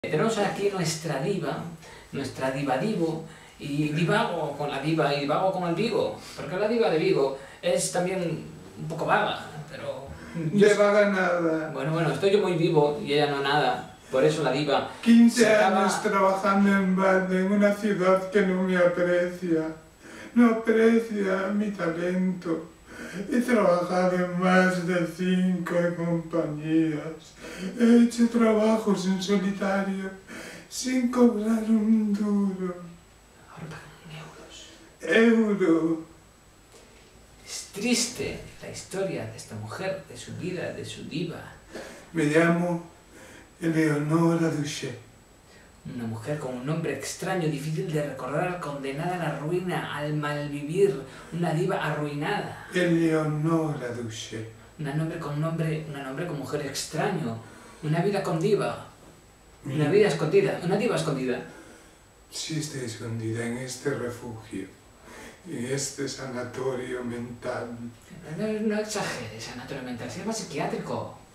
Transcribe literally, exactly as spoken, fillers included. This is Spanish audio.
Tenemos aquí nuestra diva, nuestra diva divo, y divago con la diva y divago con el Vigo, porque la diva de Vigo es también un poco vaga, pero... De vaga nada. Bueno, bueno, estoy yo muy vivo y ella no nada, por eso la diva... quince acaba... años trabajando en balde en una ciudad que no me aprecia, no aprecia mi talento. He trabajado en más de cinco compañías, he hecho trabajos en solitario sin cobrar un duro. Ahora pagan euros. Euro. Es triste la historia de esta mujer, de su vida, de su diva. Me llamo Eleonora Duché. Una mujer con un nombre extraño, difícil de recordar, condenada a la ruina, al malvivir, una diva arruinada. Eleonora Duché. Un nombre con nombre, un nombre con mujer extraño, una vida con diva, una vida escondida, una diva escondida. Sí, estoy escondida en este refugio, en este sanatorio mental. No, no exageres, sanatorio mental, se llama psiquiátrico.